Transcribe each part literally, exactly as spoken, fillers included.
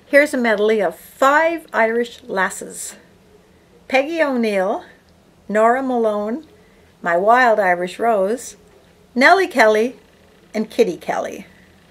Here's a medley of five Irish lasses: Peggy O'Neill, Nora Malone, My Wild Irish Rose, Nellie Kelly, and Kitty Kelly.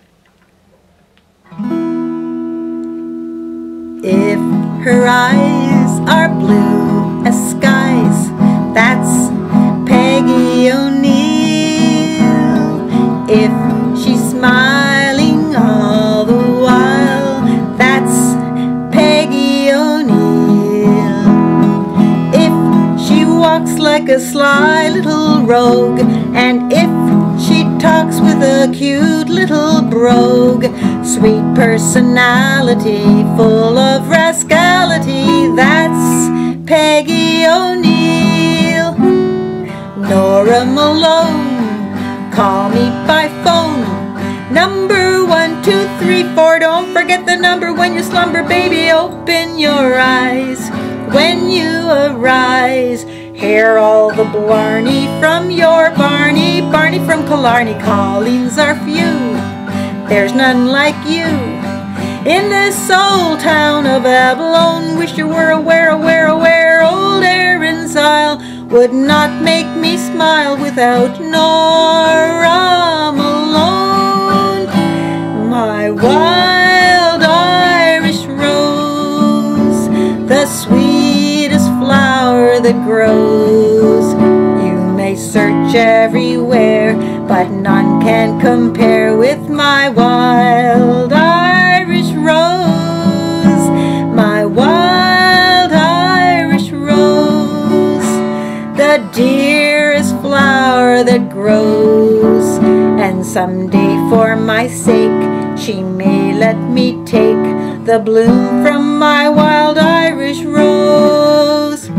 If her eyes are blue as skies, that's Peggy O'Neill. If she's smiling all the while, that's Peggy O'Neill. If she walks like a sly little rogue, and if she talks with a cute little brogue, sweet personality full of rascality, that's Peggy O'Neill. Nora Malone, call me by phone, number one, two, three, four. Don't forget the number when you slumber, baby. Open your eyes when you arise. Hear all the blarney from your Barney, Barney from Killarney. Colleens are few, there's none like you in this old town of Avlone. Wish you were aware, aware, aware. Old Erin's Isle would not make me smile without Nora Malone. My wild Irish rose, the sweetest flower that grows. You may search everywhere, but none can compare with my wild Irish rose. My wild Irish rose, the dearest flower that grows. And someday for my sake she may let me take the bloom from my wild Irish rose.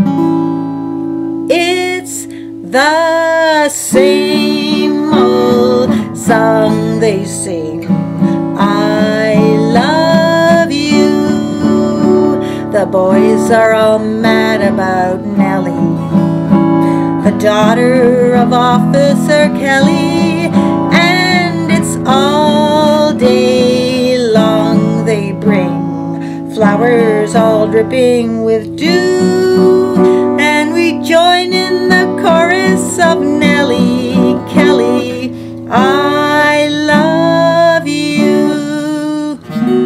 It's the same old song they sing, I love you. The boys are all mad about Nellie, the daughter of Officer Kelly, and it's all day long they bring flowers all dripping with dew, and we join in the chorus of Nellie Kelly, I love you.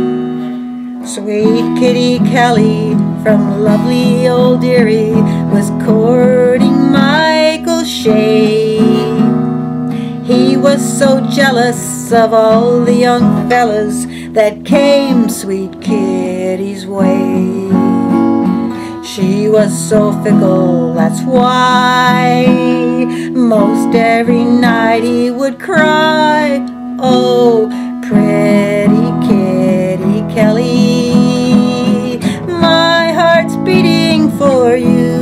Sweet Kitty Kelly from lovely old Erie was courting Michael Shea. He was so jealous of all the young fellas that came sweet Kitty's way. She was so fickle, that's why most every night he would cry, oh, pretty Kitty Kelly, my heart's beating for you.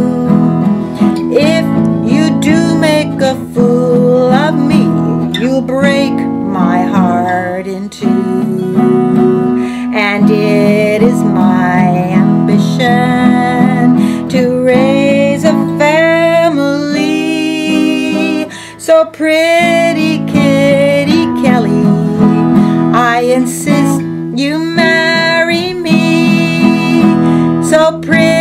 If you do make a fool of me, you'll break my heart in two. And it is my ambition to raise a family. So pretty Kitty Kelly, I insist you marry me. So pretty